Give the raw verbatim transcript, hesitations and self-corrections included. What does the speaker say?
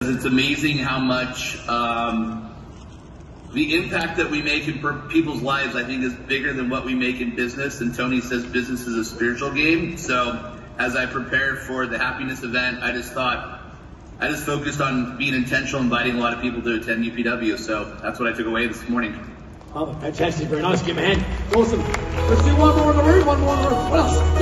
It's amazing how much um, the impact that we make in people's lives, I think, is bigger than what we make in business. And Tony says business is a spiritual game. So as I prepared for the happiness event, I just thought, I just focused on being intentional, inviting a lot of people to attend U P W. So that's what I took away this morning. Oh, fantastic. Very nice. Give him a hand. Awesome. Let's do one more in the room. One more in the room. What else?